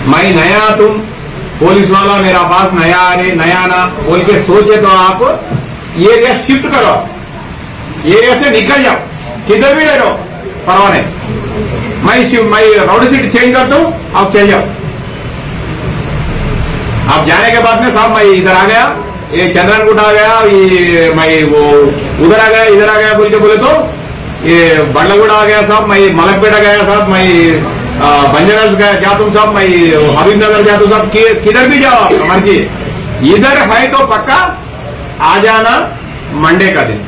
मैं नया, तुम पुलिस वाला मेरा पास नया ना बोल के सोचे तो आप ये एरिया शिफ्ट करो, ये एरिया से निकल जाओ, किधर भी ले लो परवाह नहीं। मैं राउडी सीट चेंज करता हूं, आप चल जाओ। आप जाने के बाद में साहब मैं इधर आ गया, ये चंद्रनगुट आ गया, ये मैं वो उधर आ गया, इधर आ गया बोल के बोले तो ये बंडलगुड़ आ गया साहब, मैं मलकपेटा गया साहब, मैं बंजरस गया जा तुम साहब, मैं हबीबनगर जा तुम साहब, किधर भी जाओ आप मर्जी। इधर है तो पक्का आ जाना मंडे का दिन,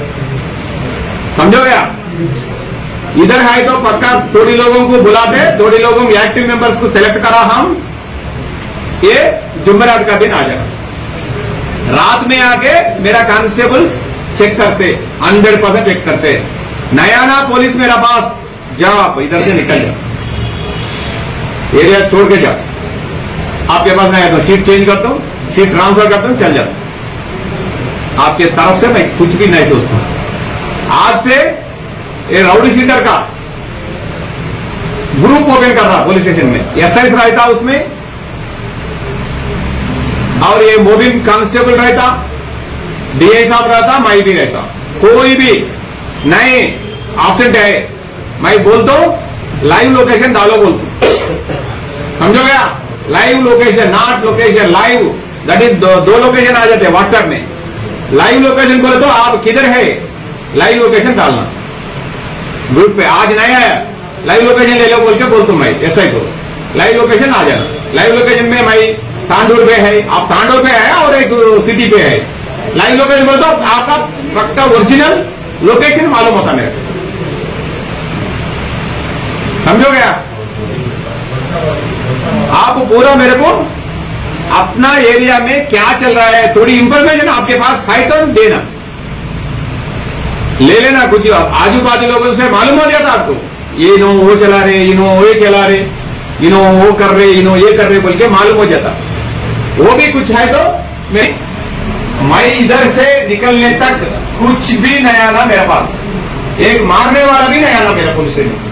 समझो गया। इधर है तो पक्का थोड़ी लोगों को बुलाते, थोड़ी लोगों एक्टिव मेंबर्स को सिलेक्ट करा हम, ये जुम्मेरात का दिन आ जाना। रात में आके मेरा कांस्टेबल्स चेक करते, 100% चेक करते। नया ना पुलिस मेरा पास, जाओ आप इधर से निकल जाओ, एरिया छोड़ के जाओ। आपके पास नया तो सीट चेंज करता हूं, सीट ट्रांसफर करता हूं, चल जाता। आपके तरफ से मैं कुछ भी नहीं सोचता। आज से ये राउडी शीटर का ग्रुप ओपन कर रहा पुलिस स्टेशन में, एसआई रहता उसमें, और ये मोबिल कांस्टेबल रहता, डीआई साहब रहता, मैं भी रहता। कोई भी नहीं ऑब्सेंट है, मैं बोलता हूं लाइव लोकेशन डालो बोलता, समझो गया। Live location, not location, live, that is दो लोकेशन आ जाते हैं व्हाट्सएप में। लाइव लोकेशन बोले तो आप किधर है, लाइव लोकेशन डालना ग्रुप पे। आज नहीं आया, लाइव लोकेशन ले लो बोल के बोलता हूं मैं एसआई को, लाइव लोकेशन आ जाना। लाइव लोकेशन में मैं तांडूर पे है, आप तांडूर पे है और एक सिटी पे है। लाइव लोकेशन बोलते हो आपका पक्का ओरिजिनल लोकेशन मालूम होता मेरे, समझो गया। आप पूरा मेरे को अपना एरिया में क्या चल रहा है थोड़ी इंफॉर्मेशन आपके पास है तो देना, ले लेना। कुछ आजू बाजू लोगों से मालूम हो जाता आपको, ये नो वो चला रहे, इनो ये चला रहे, इनो वो कर रहे, इनो ये कर रहे बोल के मालूम हो जाता। वो भी कुछ है तो मैं इधर से निकलने तक कुछ भी नया ना मेरे पास, एक मारने वाला भी नया ना मेरा पुलिस में।